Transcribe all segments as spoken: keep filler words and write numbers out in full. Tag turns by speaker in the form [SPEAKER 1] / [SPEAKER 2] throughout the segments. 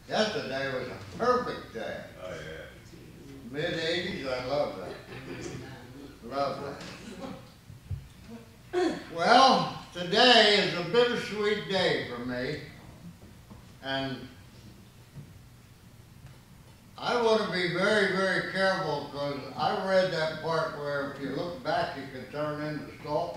[SPEAKER 1] Yesterday was a perfect day.
[SPEAKER 2] Oh, yeah.
[SPEAKER 1] Mid eighties, I love that. Love that. Well, today is a bittersweet day for me. And I want to be very, very careful because I read that part where if you look back, you can turn into salt.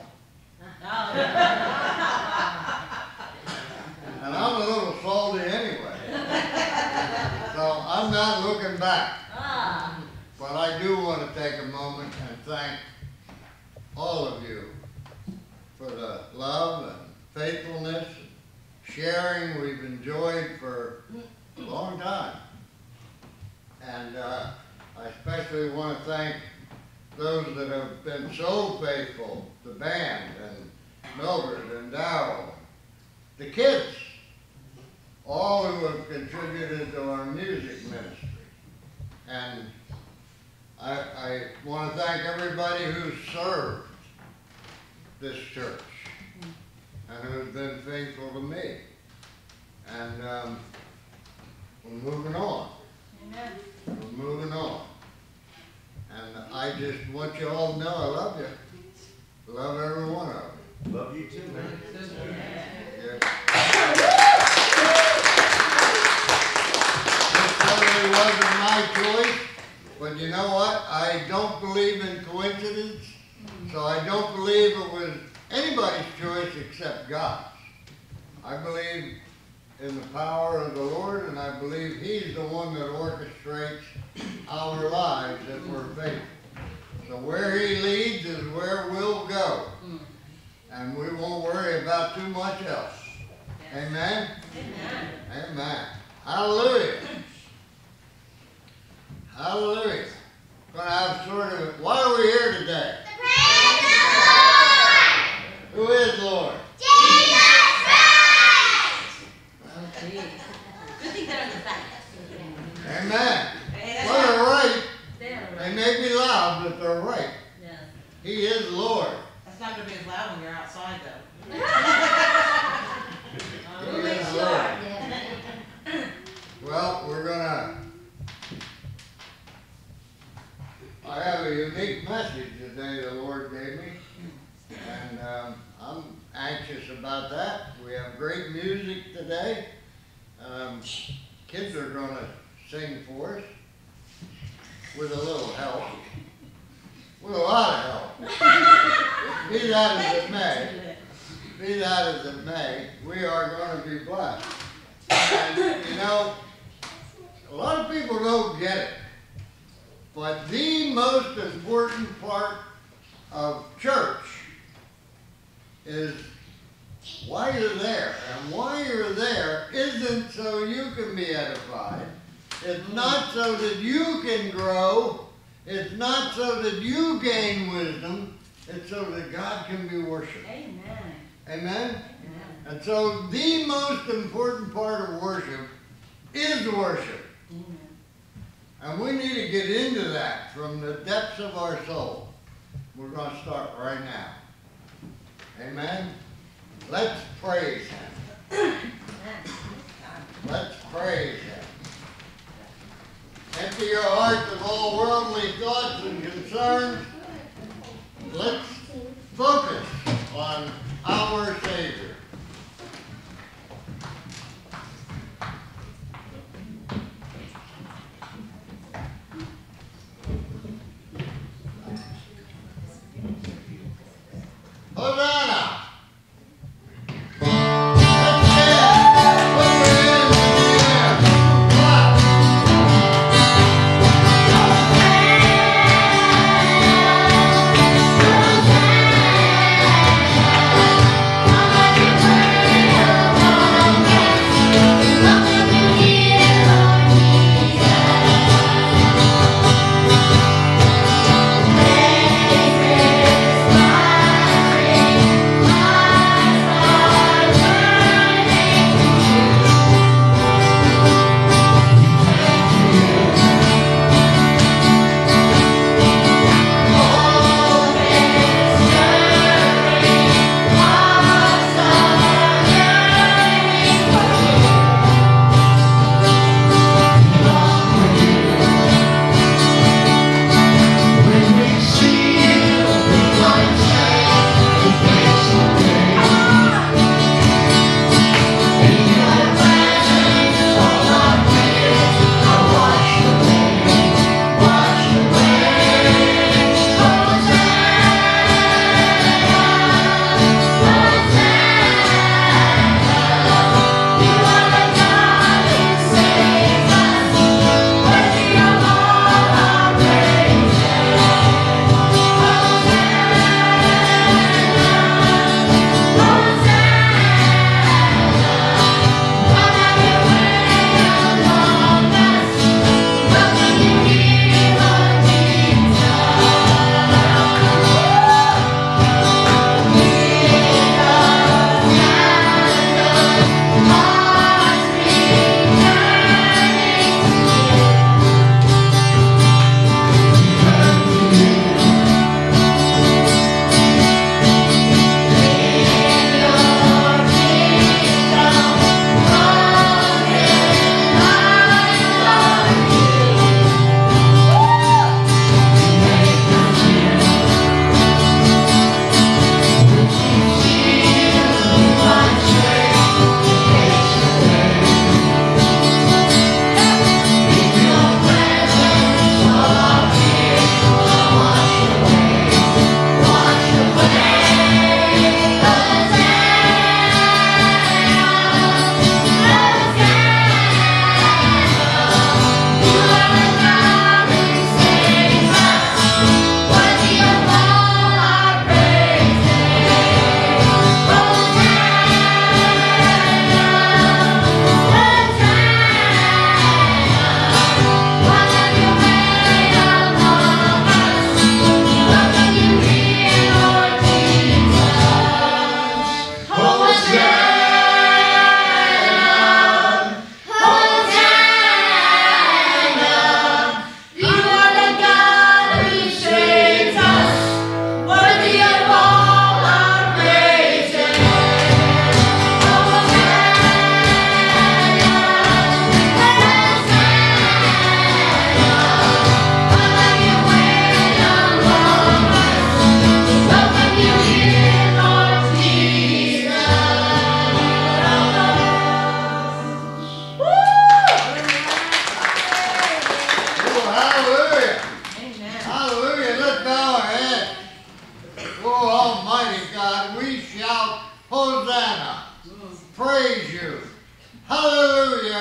[SPEAKER 1] And I'm a little salty anyway. So I'm not looking back. But I do want to take a moment and thank all of you for the love and faithfulness and sharing we've enjoyed for a long time. And uh, I especially want to thank those that have been so faithful, the band and Mildred and Darrell, the kids, all who have contributed to our music ministry. And I, I want to thank everybody who's served this church and who's been faithful to me. And um, we're moving on.
[SPEAKER 3] Amen.
[SPEAKER 1] We're moving on. And I just want you all to know I love you. Love every one of you.
[SPEAKER 2] Love you too, man.
[SPEAKER 1] Yeah. This certainly wasn't my choice, but you know what? I don't believe in coincidence, so I don't believe it was anybody's choice except God's. I believe in the power of the Lord, and I believe He's the one that orchestrates our lives if we're faithful. So where He leads is where we'll go, and we won't worry about too much else. Amen?
[SPEAKER 3] Amen.
[SPEAKER 1] Amen. Hallelujah. Hallelujah. Going to have sort of, why are we here today? Who is Lord?
[SPEAKER 3] Oh, gee. Good thing they're on the back.
[SPEAKER 1] Amen. Well, they're right.
[SPEAKER 3] They're
[SPEAKER 1] They
[SPEAKER 3] right.
[SPEAKER 1] may be loud, but they're right.
[SPEAKER 3] Yeah.
[SPEAKER 1] He is Lord.
[SPEAKER 4] That's not going to be as loud when you're outside, though.
[SPEAKER 1] He is Lord. Well, we're going to, I have a unique message today the Lord gave me, and um, I'm anxious about that. We have great music today. Um, kids are going to sing for us with a little help, with a lot of help. Be that as it may, be that as it may, we are going to be blessed. And you know, a lot of people don't get it, but the most important part of church is why you're there. And why you're there isn't so you can be edified. It's not so that you can grow. It's not so that you gain wisdom. It's so that God can be worshipped.
[SPEAKER 3] Amen.
[SPEAKER 1] Amen?
[SPEAKER 3] Amen.
[SPEAKER 1] And so the most important part of worship is worship.
[SPEAKER 3] Amen.
[SPEAKER 1] And we need to get into that from the depths of our soul. We're going to start right now. Amen? Let's praise Him. Let's praise Him. Empty your hearts of all worldly thoughts and concerns. Let's focus on our Savior. Hosanna! Let's stand. Put your hands in the air. Clap. Hosanna!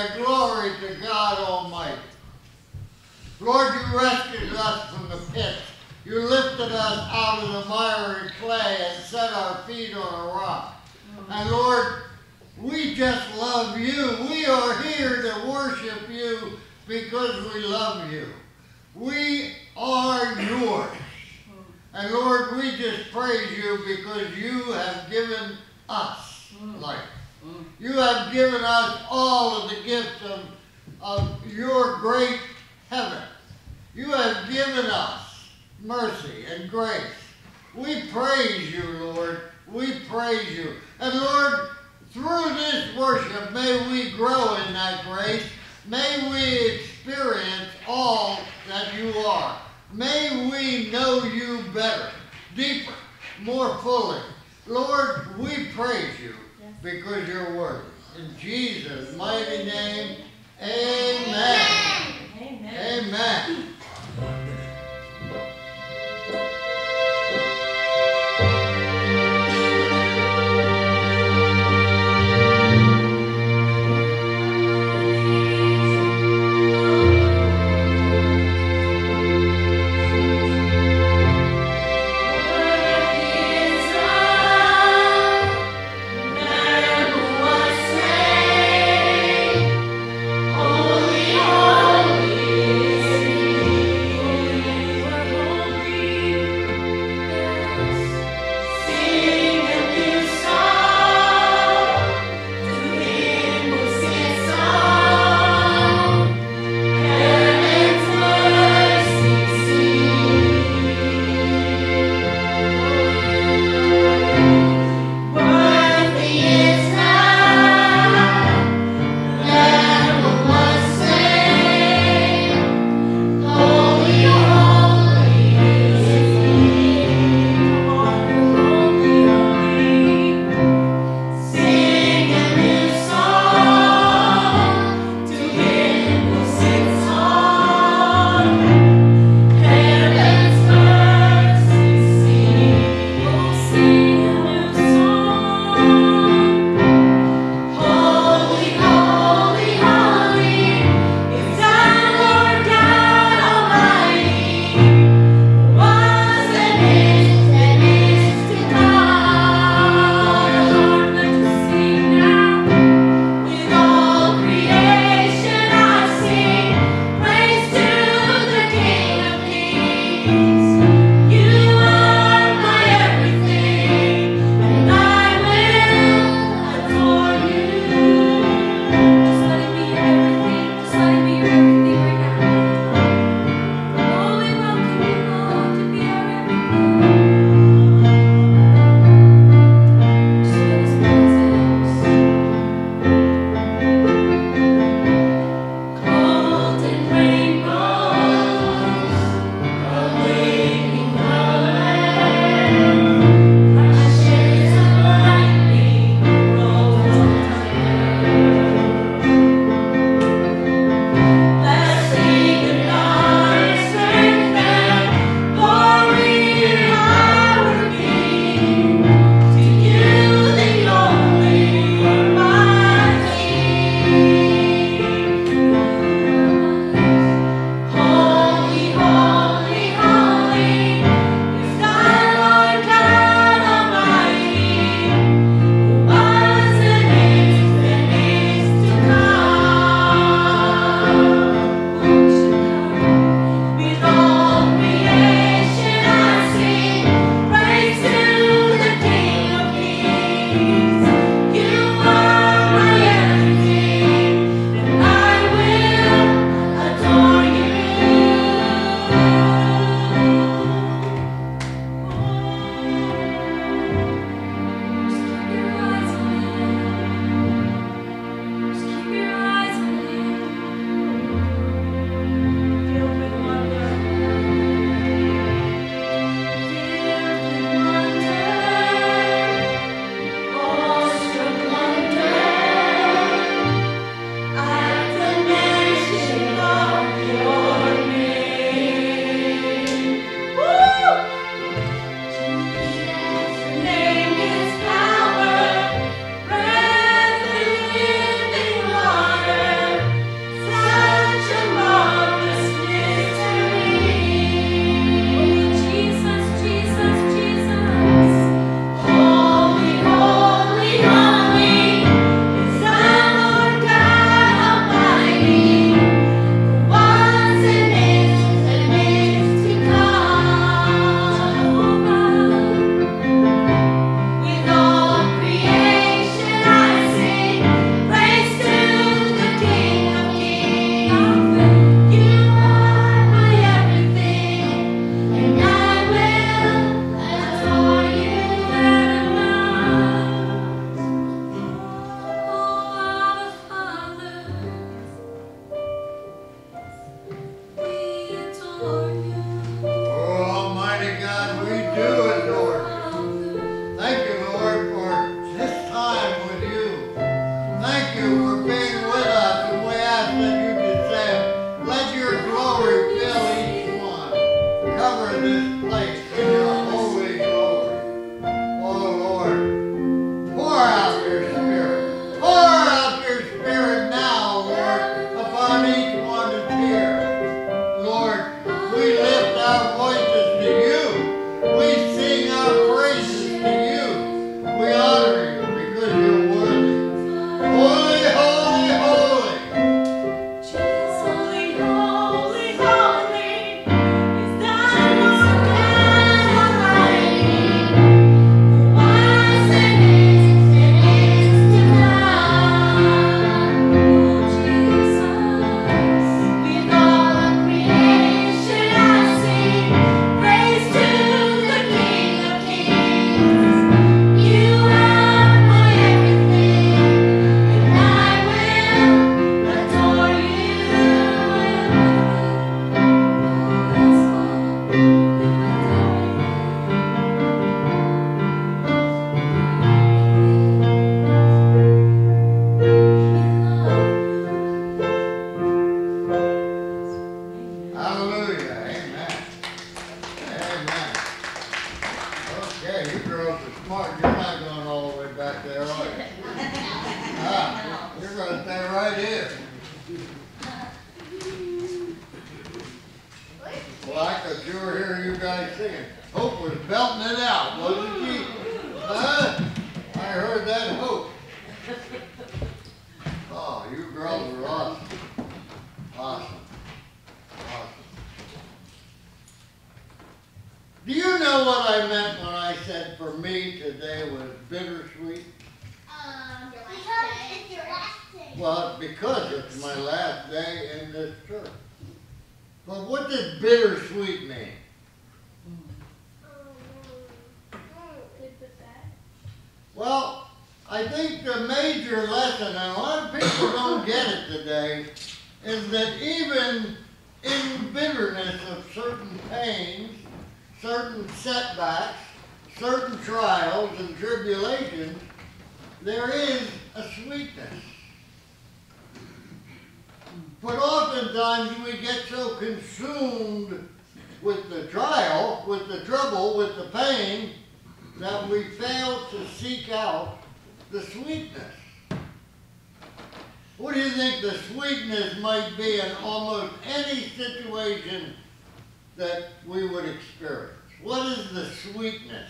[SPEAKER 1] and glory to God Almighty. Lord, you rescued us from the pit. You lifted us out of the miry clay and set our feet on a rock. And Lord, we just love you. We are here to worship you because we love you. We are yours. And Lord, we just praise you because you have given us life. You have given us all of the gifts of, of your great heaven. You have given us mercy and grace. We praise you, Lord. We praise you. And Lord, through this worship, may we grow in that grace. May we experience all that you are. May we know you better, deeper, more fully. Lord, we praise you because you're worthy. In Jesus' mighty name, amen.
[SPEAKER 3] Amen.
[SPEAKER 1] Amen.
[SPEAKER 5] Oh
[SPEAKER 1] Well, I could sure hear you guys singing. Hope was belting it out, wasn't she? Huh? I heard that Hope. Oh, you girls are awesome. Awesome. Awesome. Do you know what I meant when I said for me today was bittersweet?
[SPEAKER 5] Um, because it's your last day.
[SPEAKER 1] Well, because it's my last day in this church. But what does bittersweet mean? Well, I think the major lesson, and a lot of people don't get it today, is that even in bitterness of certain pains, certain setbacks, certain trials and tribulations, there is a sweetness. But oftentimes we get so consumed with the trial, with the trouble, with the pain, that we fail to seek out the sweetness. What do you think the sweetness might be in almost any situation that we would experience? What is the sweetness?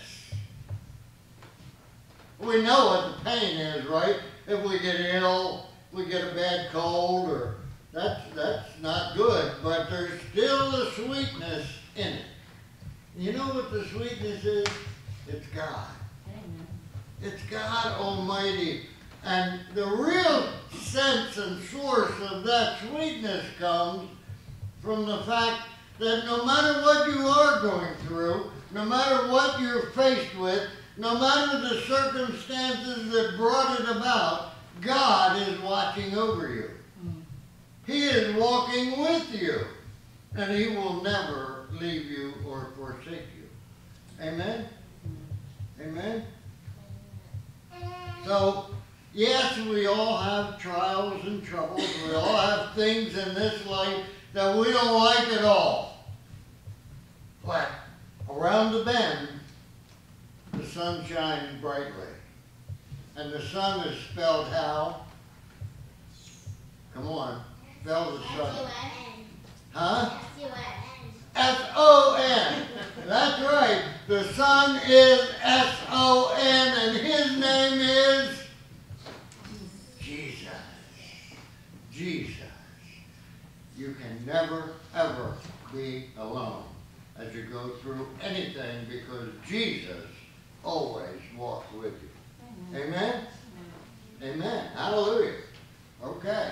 [SPEAKER 1] We know what the pain is, right? If we get ill, we get a bad cold, or that's, that's not good, but there's still a sweetness in it. You know what the sweetness is? It's God.
[SPEAKER 3] Amen.
[SPEAKER 1] It's God Almighty. And the real sense and source of that sweetness comes from the fact that no matter what you are going through, no matter what you're faced with, no matter the circumstances that brought it about, God is watching over you.
[SPEAKER 3] Mm.
[SPEAKER 1] He is walking with you. And He will never leave you or forsake you. Amen? Amen? So, yes, we all have trials and troubles. We all have things in this life that we don't like at all. But around the bend, the sun shines brightly. And the sun is spelled how? Come on, spell the sun. Huh? S O N. That's right. The Son is S O N, and His name is Jesus. Jesus. You can never, ever be alone as you go through anything, because Jesus always walks with you.
[SPEAKER 3] Amen.
[SPEAKER 1] Amen? Amen. Hallelujah. Okay.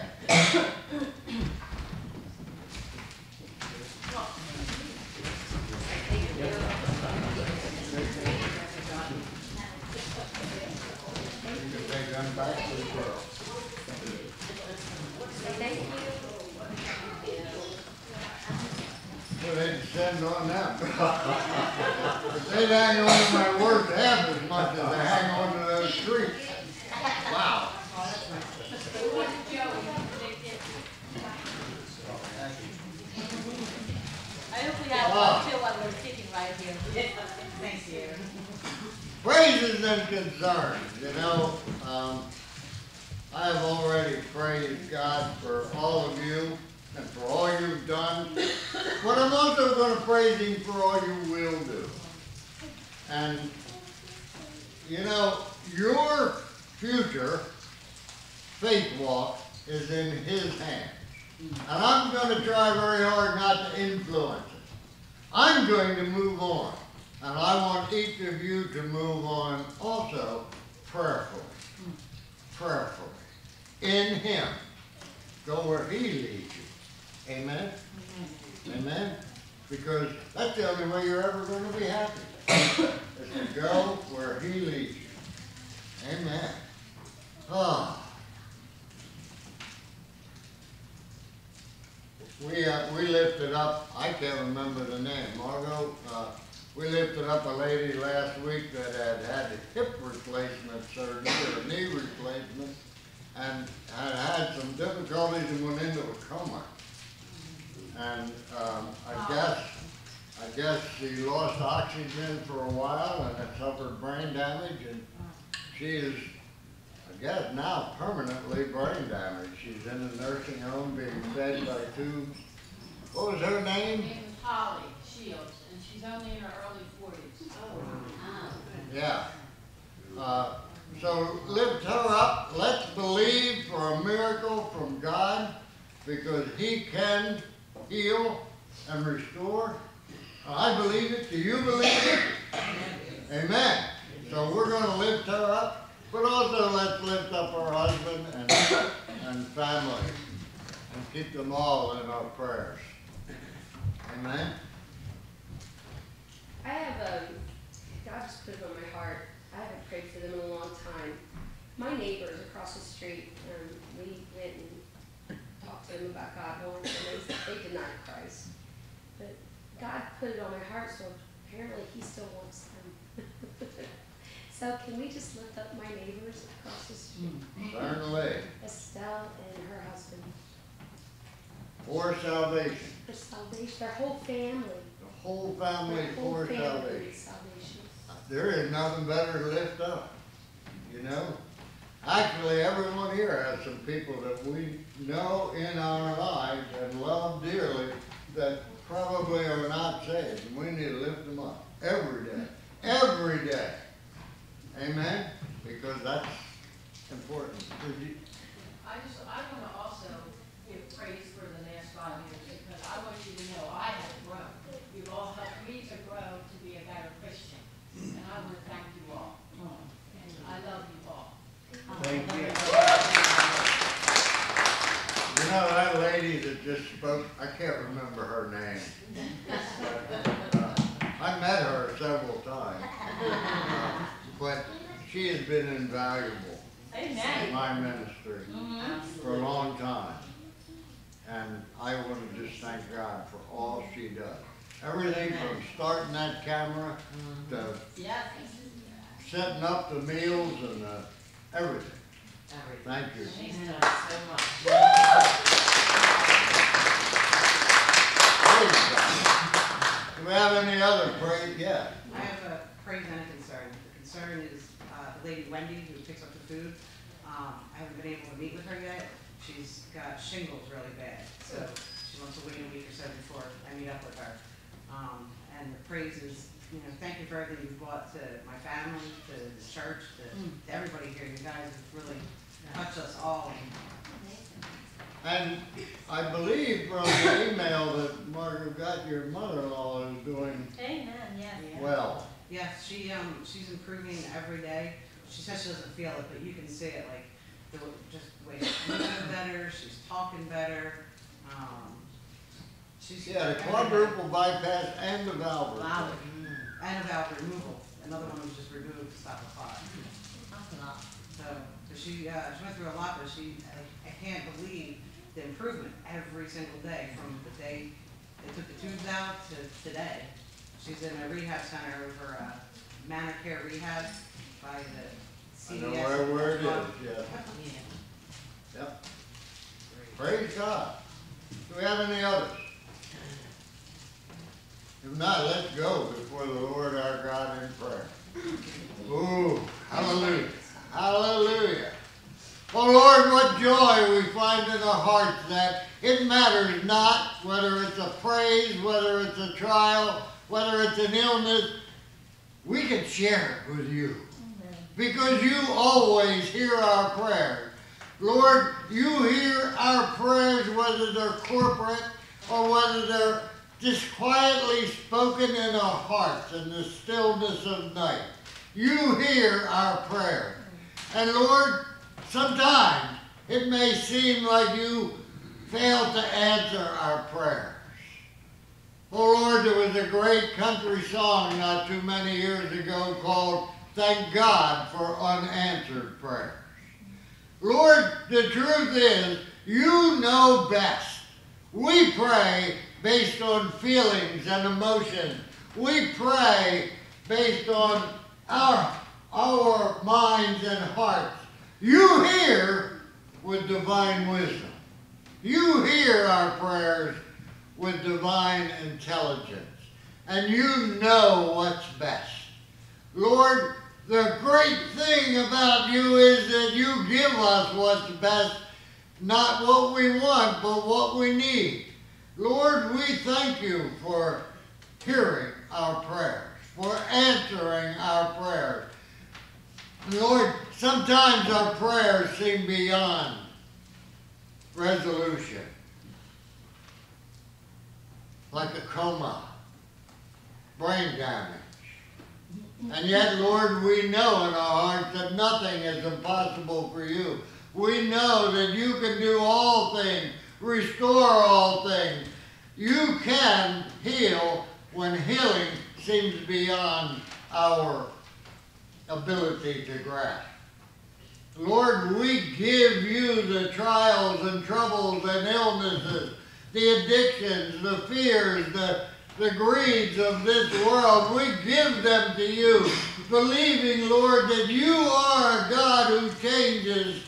[SPEAKER 1] You can take them back to the girl.
[SPEAKER 3] Thank you.
[SPEAKER 1] Well, they descend on them. They hang on to my words half as much as they hang on to those streets. Wow.
[SPEAKER 3] I hope we have
[SPEAKER 1] Wow.
[SPEAKER 3] one too while we're sitting right here.
[SPEAKER 4] Thank you.
[SPEAKER 1] Praises and concerns, you know, um, I have already praised God for all of you and for all you've done, but I'm also going to praise Him for all you will do. And, you know, your future faith walk is in His hands. And I'm going to try very hard not to influence it. I'm going to move on. And I want each of you to move on also prayerfully. Prayerfully. In Him. Go where He leads you. Amen? Amen? Because that's the only way you're ever going to be happy. Is to go where He leads you. Amen. Oh. We, uh, we lifted up, I can't remember the name, Margot, uh, we lifted up a lady last week that had had a hip replacement surgery, or a knee replacement, and had had some difficulties and went into a coma. And um, I guess, I guess she lost oxygen for a while and had suffered brain damage, and she is, I guess now permanently brain damaged. She's in a nursing home being fed by two, what was her
[SPEAKER 6] Her
[SPEAKER 1] name?
[SPEAKER 6] name is Holly Shields, and she's only in her early forties.
[SPEAKER 1] Yeah. Uh, so lift her up. Let's believe for a miracle from God because He can heal and restore. I believe it. Do you believe it? Amen. So we're going to lift her up, but also let's lift up her husband and, and family and keep them all in our prayers. Amen.
[SPEAKER 7] I have, um, God just put it on my heart. I haven't prayed for them in a long time. My neighbors across the street, um, we went and talked to them about God once, and they, they denied Christ. But God put it on my heart, so apparently He still wants them. So can we just lift up my neighbors across the street?
[SPEAKER 1] Certainly.
[SPEAKER 7] Estelle and her husband,
[SPEAKER 1] For salvation.
[SPEAKER 7] for salvation, their whole family.
[SPEAKER 1] The whole family
[SPEAKER 7] Their whole
[SPEAKER 1] for
[SPEAKER 7] family
[SPEAKER 1] salvation.
[SPEAKER 7] needs salvation.
[SPEAKER 1] There is nothing better to lift up, you know? Actually, everyone here has some people that we know in our lives and love dearly that probably are not saved, and we need to lift them up every day, every day. Amen? Because that's important. Did you-
[SPEAKER 6] I just, I want to also give praise for the last five years, because I want you to know I have grown. You've all helped me to grow to be a better Christian, and I want to thank you all. And I love you all.
[SPEAKER 1] Thank you. You know, that lady that just spoke, I can't remember her name. But, uh, I met her several times. Uh, But she has been invaluable in
[SPEAKER 6] Amen.
[SPEAKER 1] my ministry for a long time. And I want to just thank God for all she does. Everything from starting that camera to
[SPEAKER 6] Yes. setting
[SPEAKER 1] up the meals and uh, everything. Thank you.
[SPEAKER 4] She's done so much.
[SPEAKER 1] Praise God. Do we have any other praise? Yeah.
[SPEAKER 4] I have a praise and a concern. The concern is uh, the lady Wendy who picks up the food. Um, I haven't been able to meet with her yet. She's got shingles really bad, so she wants to wait a week or so before I meet up with her. Um, and the praise is, you know, thank you for everything you've brought to my family, to the church, to, to everybody here. You guys have really touched us all.
[SPEAKER 1] And I believe from the email that Margaret got, your mother-in-law is doing
[SPEAKER 3] Amen, yes.
[SPEAKER 1] well.
[SPEAKER 4] Yes, she, um, she's improving every day. She says she doesn't feel it, but you can see it, like, the, just the way she's moving better, she's talking better, um, she's.
[SPEAKER 1] She had a
[SPEAKER 4] every day.
[SPEAKER 1] quadruple bypass and a valve.
[SPEAKER 4] Valve,
[SPEAKER 1] replacement.
[SPEAKER 4] and a valve removal. Another one was just removed to stop the clot. So, so she, uh, she went through a lot, but she, I, I can't believe the improvement every single day from the day they took the tubes out to today. She's in a rehab center over, uh, Manicare Rehab by the
[SPEAKER 1] I
[SPEAKER 4] C
[SPEAKER 1] know
[SPEAKER 4] D S.
[SPEAKER 1] where, where it is, yeah.
[SPEAKER 4] Yeah.
[SPEAKER 1] Yep. Praise God. Do we have any others? If not, let's go before the Lord our God in prayer. Ooh, hallelujah. Hallelujah. Oh Lord, what joy we find in our hearts that it matters not whether it's a praise, whether it's a trial, whether it's an illness, we can share it with you. Because you always hear our prayers. Lord, you hear our prayers whether they're corporate or whether they're just quietly spoken in our hearts in the stillness of night. You hear our prayer. And Lord, sometimes it may seem like you fail to answer our prayers. Oh Lord, there was a great country song not too many years ago called Thank God for Unanswered Prayers. Lord, the truth is, you know best. We pray based on feelings and emotions. We pray based on our, our minds and hearts. You hear with divine wisdom. You hear our prayers with divine intelligence. And you know what's best. Lord, the great thing about you is that you give us what's best, not what we want, but what we need. Lord, we thank you for hearing our prayers, for answering our prayers. Lord, sometimes our prayers seem beyond resolution, like a coma, brain damage. And yet, Lord, we know in our hearts that nothing is impossible for you. We know that you can do all things, restore all things. You can heal when healing seems beyond our ability to grasp. Lord, we give you the trials and troubles and illnesses, the addictions, the fears, the the greeds of this world. We give them to you, believing, Lord, that you are a God who changes,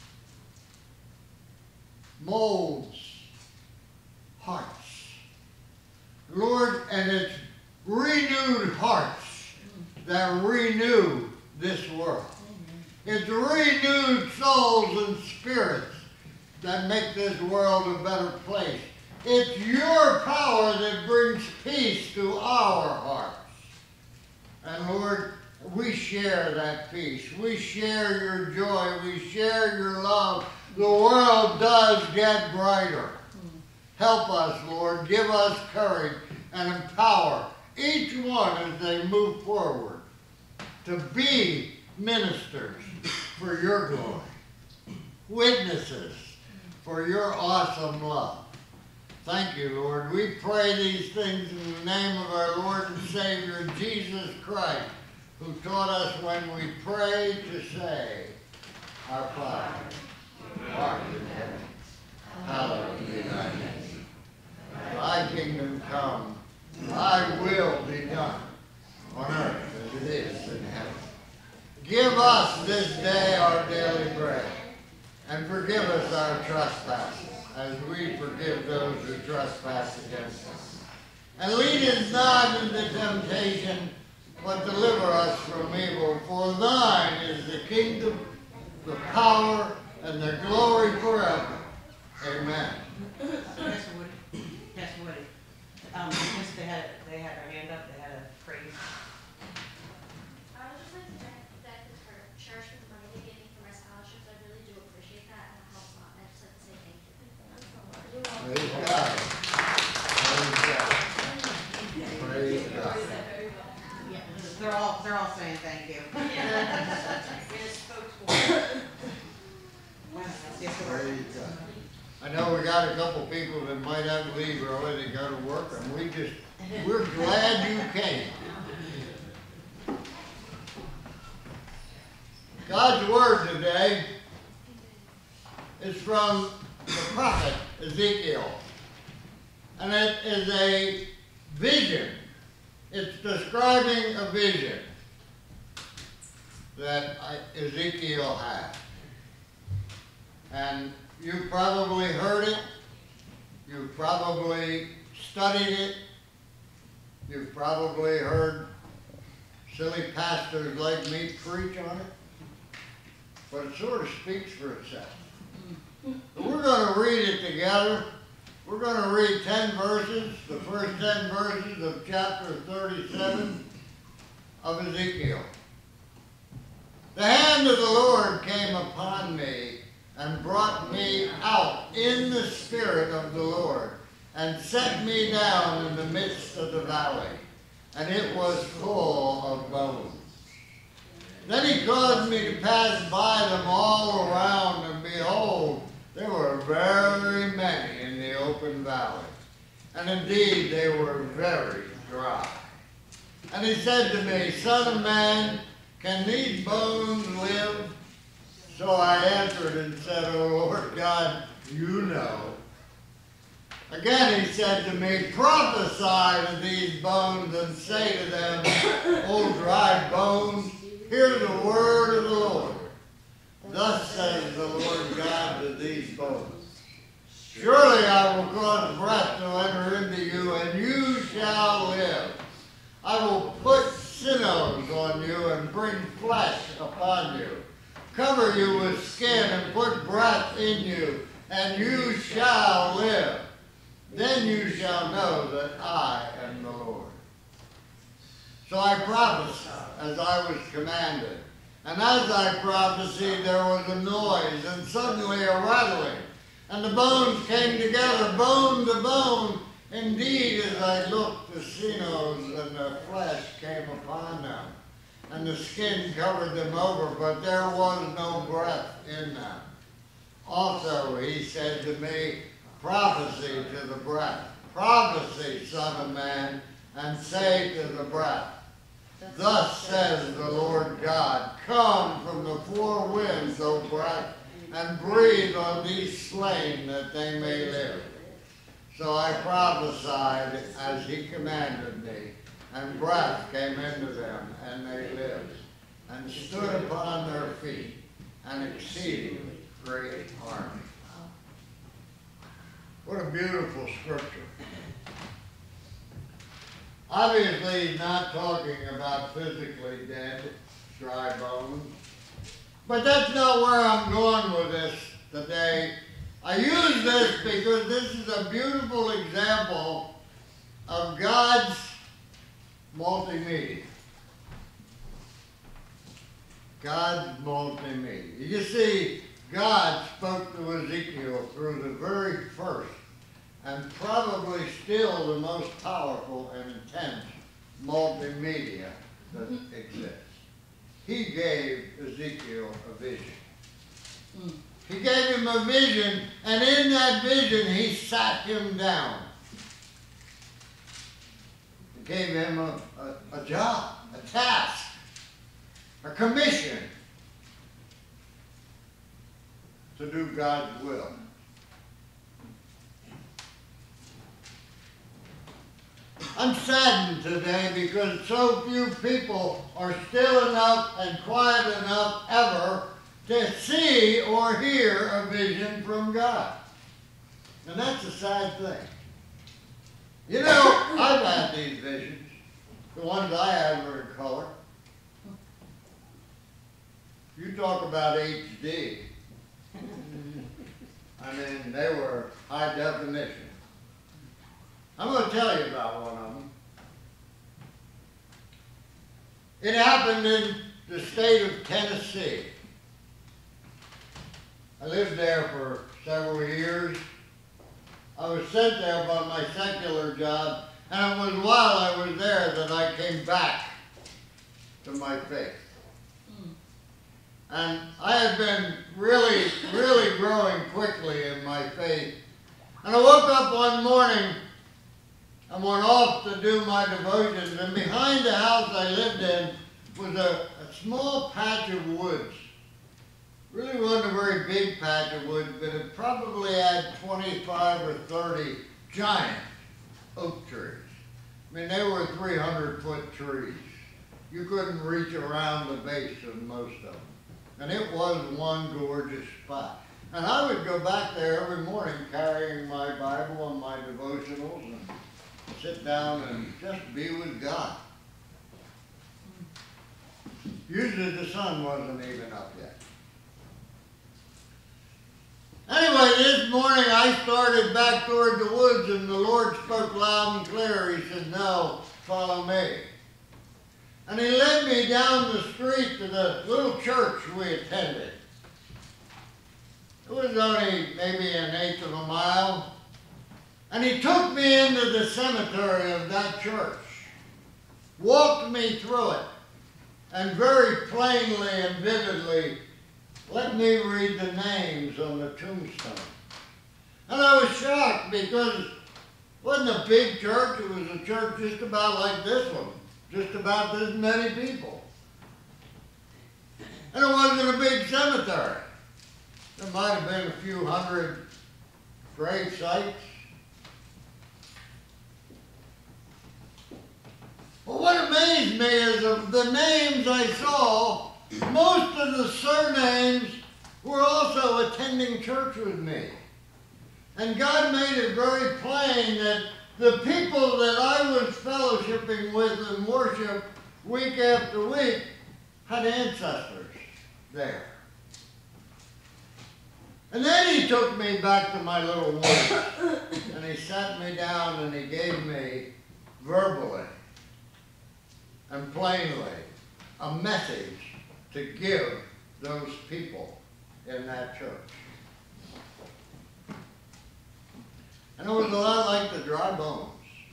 [SPEAKER 1] molds hearts. Lord, and it's renewed hearts that renew this world. It's renewed souls and spirits that make this world a better place. It's your power that brings peace to our hearts. And Lord, we share that peace. We share your joy. We share your love. The world does get brighter. Help us, Lord. Give us courage and empower each one as they move forward to be ministers for your glory, witnesses for your awesome love. Thank you, Lord. We pray these things in the name of our Lord and Savior, Jesus Christ, who taught us when we pray to say, Our Father, who art in heaven, hallowed be thy name. Thy kingdom come, thy will be done, on earth as it is in heaven. Give us this day our daily bread, and forgive us our trespasses, as we forgive those who trespass against us. And lead us not into temptation, but deliver us from evil. For thine is the kingdom, the power, and the glory forever. Amen.
[SPEAKER 4] Pastor Woody, Pastor Woody, um, since they had, they had their hand up, they had a praise.
[SPEAKER 5] I would just like to thank, thank the chur- church for the money they gave me for my scholarships. I really do appreciate that, and it helps a lot. And I just like to say thank you.
[SPEAKER 1] Praise God. Praise God. Praise God.
[SPEAKER 4] Yeah, they're all, they're all saying thank you.
[SPEAKER 1] Praise God. I know we got a couple people that might have to leave early to go to work, and we just, we're glad you came. God's word today is from the prophet Ezekiel, and it is a vision. It's describing a vision that Ezekiel had. And you've probably heard it, you've probably studied it, you've probably heard silly pastors like me preach on it, but it sort of speaks for itself. We're going to read it together. We're going to read ten verses, the first ten verses of chapter thirty-seven of Ezekiel. The hand of the Lord came upon me and brought me out in the spirit of the Lord, and set me down in the midst of the valley, and it was full of bones. Then he caused me to pass by them all around, and behold, there were very many in the open valley, and indeed they were very dry. And he said to me, Son of man, can these bones live? So I answered and said, O Lord God, you know. Again he said to me, Prophesy to these bones and say to them, O dry bones, hear the word of the Lord. Thus says the Lord God to these bones, Surely I will cause breath to enter into you, and you shall live. I will put sinews on you and bring flesh upon you, cover you with skin, and put breath in you, and you shall live. Then you shall know that I am the Lord. So I prophesied as I was commanded. And as I prophesied, there was a noise, and suddenly a rattling. And the bones came together, bone to bone. Indeed, as I looked, the sinews and the flesh came upon them. And the skin covered them over, but there was no breath in them. Also, he said to me, prophesy to the breath. Prophesy, son of man, and say to the breath, thus says the Lord God, come from the four winds, O breath, and breathe on these slain that they may live. So I prophesied as he commanded me, and breath came into them, and they lived, and stood upon their feet, an exceeding great army. What a beautiful scripture. Obviously, he's not talking about physically dead, dry bones. But that's not where I'm going with this today. I use this because this is a beautiful example of God's multimedia. God's multimedia. You see, God spoke to Ezekiel through the very first and probably still the most powerful and intense multimedia that exists. He gave Ezekiel a vision. Mm. He gave him a vision, and in that vision he sat him down. He gave him a, a, a job, a task, a commission to do God's will. I'm saddened today because so few people are still enough and quiet enough ever to see or hear a vision from God. And that's a sad thing. You know, I've had these visions. The ones I had were in color. You talk about H D. I mean, they were high definition. I'm going to tell you about one of them. It happened in the state of Tennessee. I lived there for several years. I was sent there by my secular job, and it was while I was there that I came back to my faith. And I had been really, really growing quickly in my faith. And I woke up one morning and went off to do my devotions, and behind the house I lived in was a, a small patch of woods. Really wasn't a very big patch of woods, but it probably had twenty-five or thirty giant oak trees. I mean, they were three hundred foot trees. You couldn't reach around the base of most of them. And it was one gorgeous spot. And I would go back there every morning carrying my Bible and my devotionals and sit down and just be with God. Usually the sun wasn't even up yet. Anyway, this morning I started back toward the woods, and the Lord spoke loud and clear. He said, "No, follow me." And he led me down the street to the little church we attended. It was only maybe an eighth of a mile. And he took me into the cemetery of that church, walked me through it, and very plainly and vividly let me read the names on the tombstone. And I was shocked because it wasn't a big church. It was a church just about like this one. Just about this many people. And it wasn't a big cemetery. There might have been a few hundred grave sites. Well, what amazed me is of the names I saw, most of the surnames were also attending church with me. And God made it very plain that the people that I was fellowshipping with in worship week after week had ancestors there. And then he took me back to my little woods, and he sat me down and he gave me verbally and plainly a message to give those people in that church. And it was a lot like the dry bones.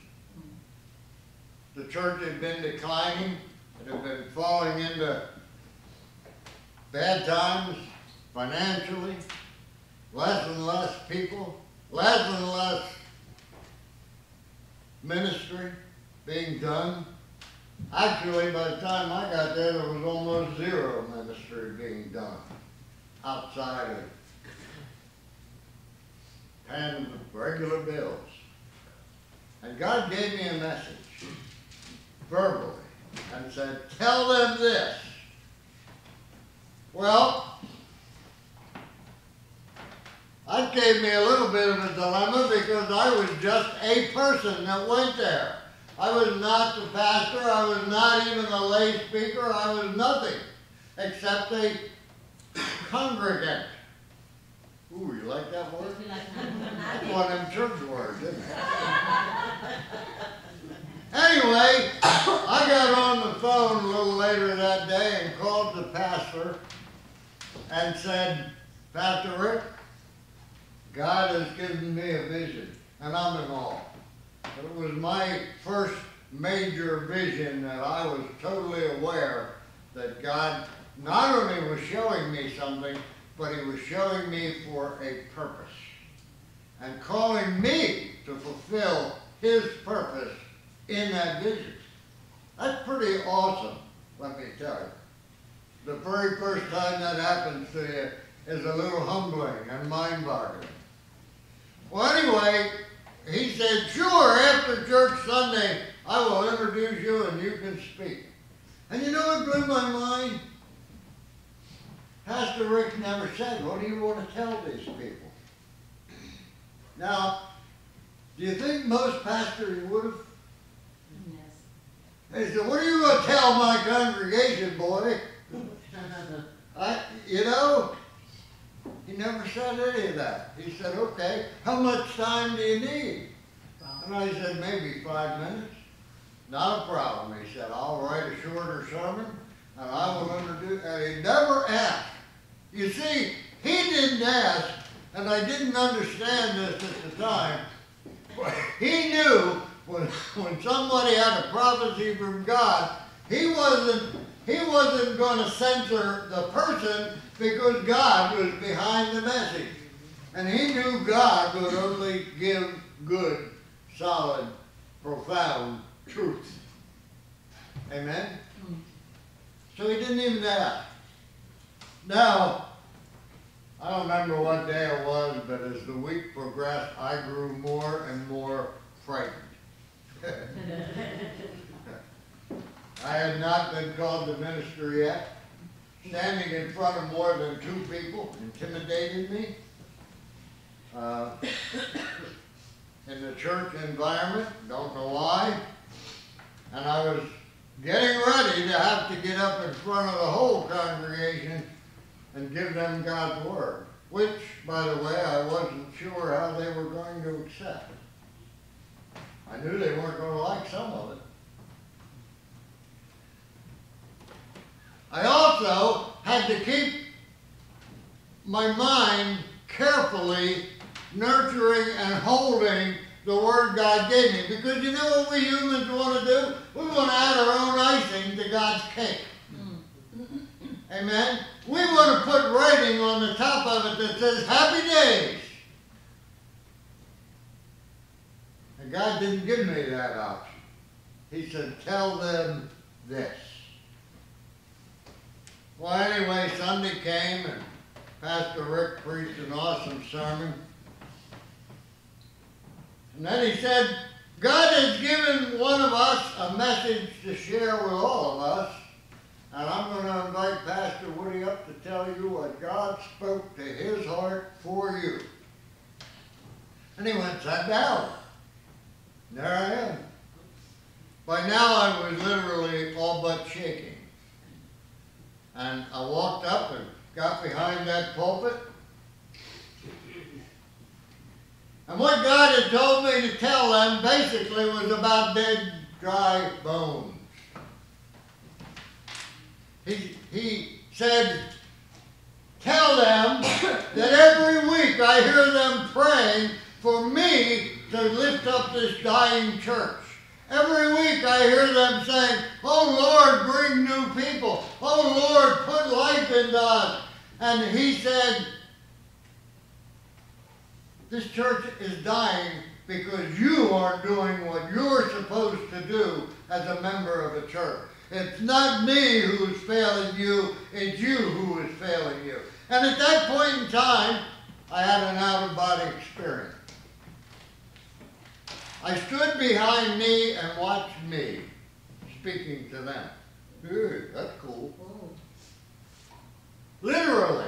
[SPEAKER 1] The church had been declining, it had been falling into bad times financially, less and less people, less and less ministry being done. Actually, by the time I got there, there was almost zero ministry being done outside of paying the regular bills. And God gave me a message, verbally, and said, tell them this. Well, that gave me a little bit of a dilemma because I was just a person that went there. I was not the pastor, I was not even a lay speaker, I was nothing except a congregant. Ooh, you like that word? That's one of them church words, isn't it? Anyway, I got on the phone a little later that day and called the pastor and said, Pastor Rick, God has given me a vision, and I'm in awe. It was my first major vision that I was totally aware that God not only was showing me something, but he was showing me for a purpose and calling me to fulfill his purpose in that vision. That's pretty awesome, let me tell you. The very first time that happens to you is a little humbling and mind-boggling. Well, anyway, he said, sure, after church Sunday, I will introduce you and you can speak. And you know what blew my mind? Pastor Rick never said, what do you want to tell these people? Now, do you think most pastors would have?
[SPEAKER 3] Yes.
[SPEAKER 1] They said, what are you going to tell my congregation, boy? I, you know, he never said any of that. He said, okay, how much time do you need? And I said, maybe five minutes. Not a problem. He said, I'll write a shorter sermon, and I will introduce, and he never asked. You see, he didn't ask, and I didn't understand this at the time. He knew when, when somebody had a prophecy from God, he wasn't, he wasn't going to censor the person because God was behind the message. And he knew God would only give good, solid, profound truth. Amen? So he didn't even ask. Now, I don't remember what day it was, but as the week progressed, I grew more and more frightened. I had not been called to minister yet. Standing in front of more than two people intimidated me. Uh, in the church environment, don't know why. And I was getting ready to have to get up in front of the whole congregation and give them God's word, which, by the way, I wasn't sure how they were going to accept. I knew they weren't going to like some of it. I also had to keep my mind carefully nurturing and holding the word God gave me. Because you know what we humans want to do? We want to add our own icing to God's cake. Mm. Amen? We want to put writing on the top of it that says, happy days. And God didn't give me that option. He said, tell them this. Well, anyway, Sunday came and Pastor Rick preached an awesome sermon. And then he said, God has given one of us a message to share with all of us. And I'm going to invite Pastor Woody up to tell you what God spoke to his heart for you. And he went, sat down. There I am. By now I was literally all but shaking. And I walked up and got behind that pulpit. And what God had told me to tell them basically was about dead, dry bones. He, he said, tell them that every week I hear them praying for me to lift up this dying church. Every week I hear them saying, oh Lord, bring new people. Oh Lord, put life into us. And he said, this church is dying because you aren't doing what you're supposed to do as a member of a church. It's not me who's failing you, it's you who is failing you. And at that point in time, I had an out-of-body experience. I stood behind me and watched me speaking to them. Hey, that's cool. Literally.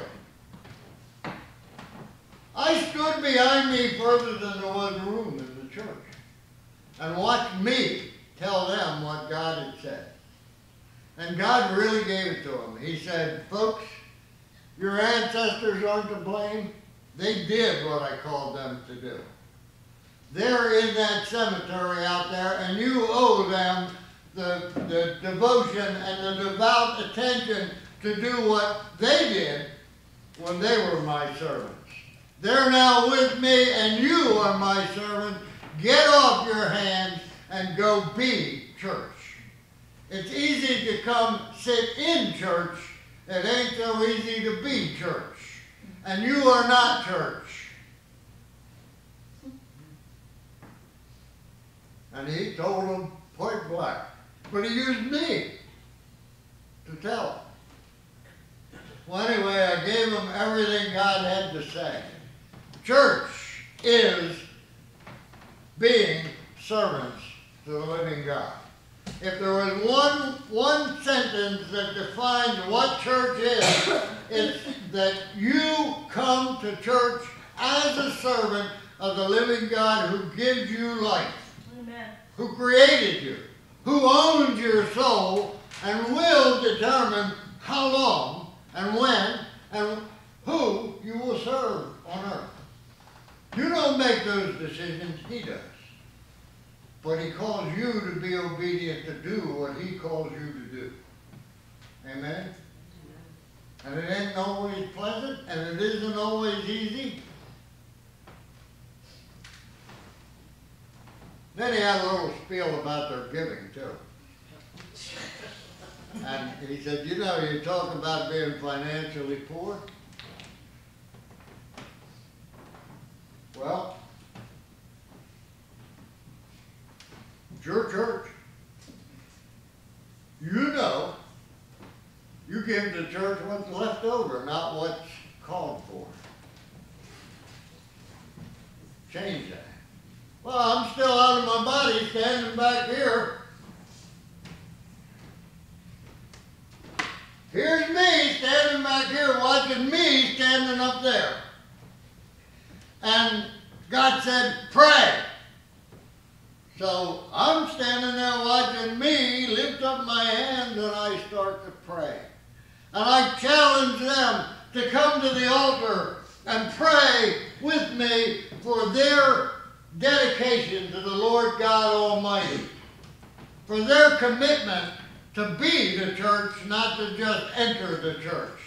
[SPEAKER 1] I stood behind me further than there was room in the church and watched me tell them what God had said. And God really gave it to them. He said, folks, your ancestors aren't to blame. They did what I called them to do. They're in that cemetery out there, and you owe them the, the devotion and the devout attention to do what they did when they were my servants. They're now with me, and you are my servants. Get off your hands and go be church. It's easy to come sit in church. It ain't so easy to be church. And you are not church. And he told them point blank. But he used me to tell them. Well, anyway, I gave them everything God had to say. Church is being servants to the living God. If there was one, one sentence that defines what church is, it's that you come to church as a servant of the living God who gives you life,
[SPEAKER 3] Amen.
[SPEAKER 1] who created you, who owns your soul, and will determine how long and when and who you will serve on earth. You don't make those decisions, he does. But he calls you to be obedient to do what he calls you to do. Amen? And it ain't always pleasant, and it isn't always easy. Then he had a little spiel about their giving, too. And he said, you know, you talk about being financially poor. Well, it's your church. You know, you give the church what's left over, not what's called for. Change that. Well, I'm still out of my body standing back here. Here's me standing back here watching me standing up there. And God said, pray. So I'm standing there watching me lift up my hand and I start to pray. And I challenge them to come to the altar and pray with me for their dedication to the Lord God Almighty. For their commitment to be the church, not to just enter the church.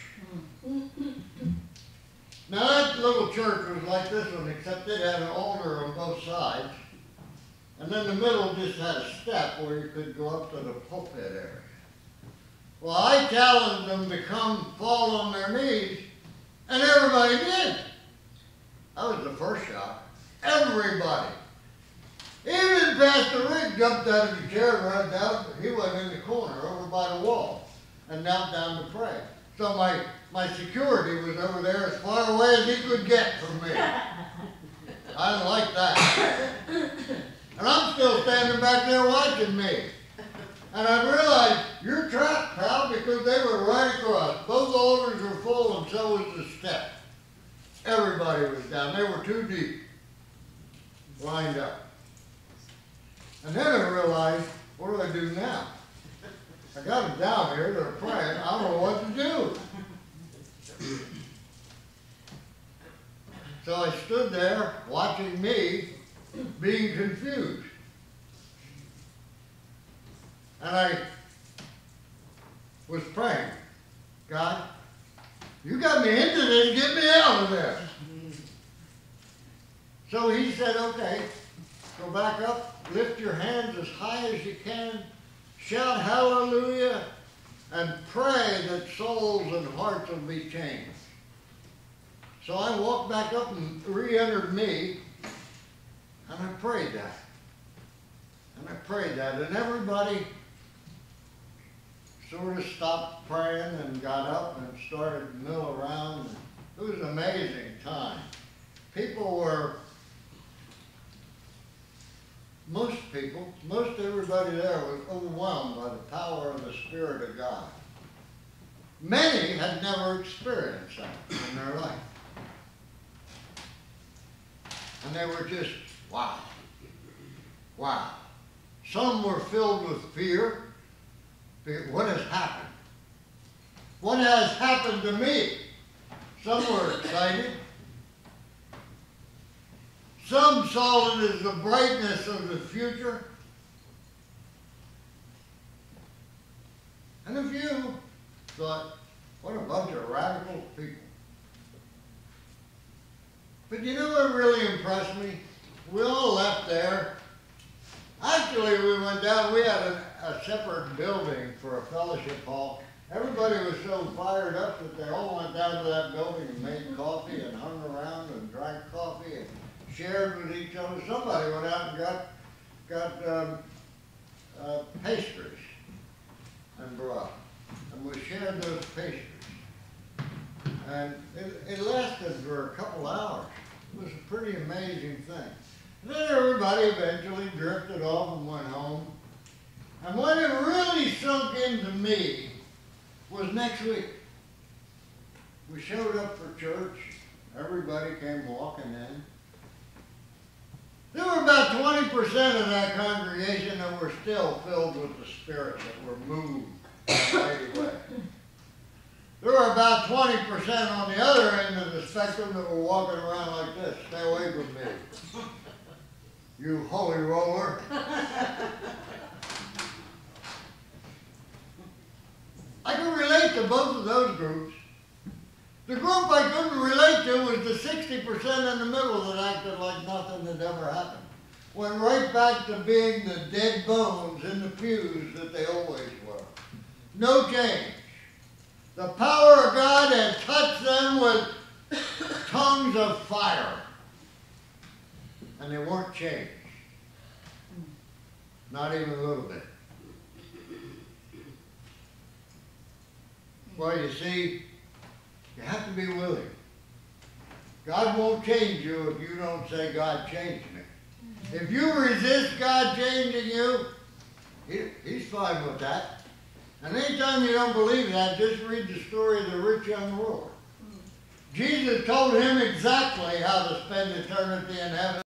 [SPEAKER 1] Now that little church was like this one, except it had an altar on both sides. And then the middle just had a step where you could go up to the pulpit area. Well, I challenged them to come fall on their knees, and everybody did. That was the first shock. Everybody. Even Pastor Rick jumped out of the chair and ran down. He went in the corner over by the wall and knelt down to pray. So my, my security was over there as far away as he could get from me. I didn't like that. And I'm still standing back there watching me. And I realized, you're trapped, pal, because they were right across. Both altars were full and so was the step. Everybody was down. They were too deep. Lined up. And then I realized, what do I do now? I got them down here, they're praying, I don't know what to do. So I stood there watching me being confused. And I was praying, God, you got me into this, get me out of this. So he said, okay, go back up, lift your hands as high as you can, shout hallelujah, and pray that souls and hearts will be changed. So I walked back up and re-entered me, and I prayed that. And I prayed that, and everybody sort of stopped praying and got up and started to mill around. It was an amazing time. People were, most people, most everybody there was overwhelmed by the power of the Spirit of God. Many had never experienced that in their life. And they were just, wow, wow. Some were filled with fear. What has happened? What has happened to me? Some were excited. Some saw it as the brightness of the future. And a few thought, what a bunch of radical people. But you know what really impressed me? We all left there. Actually, we went down, we had a, a separate building for a fellowship hall. Everybody was so fired up that they all went down to that building and made coffee and hung around and drank coffee and shared with each other. Somebody went out and got, got um, uh, pastries and brought, and we shared those pastries. And it, it lasted for a couple hours. It was a pretty amazing thing. And then everybody eventually drifted off and went home. And what it really sunk into me was next week. We showed up for church. Everybody came walking in. There were about twenty percent of that congregation that were still filled with the Spirit, that were moved right away. There were about twenty percent on the other end of the spectrum that were walking around like this. Stay away from me, you holy roller. I can relate to both of those groups. The group I couldn't relate to was the sixty percent in the middle that acted like nothing had ever happened. Went right back to being the dead bones in the pews that they always were. No change. The power of God had touched them with tongues of fire. And they weren't changed. Not even a little bit. Well, you see, you have to be willing. God won't change you if you don't say, God changed me. If you resist God changing you, he, he's fine with that. And anytime you don't believe that, just read the story of the rich young ruler. Jesus told him exactly how to spend eternity in heaven.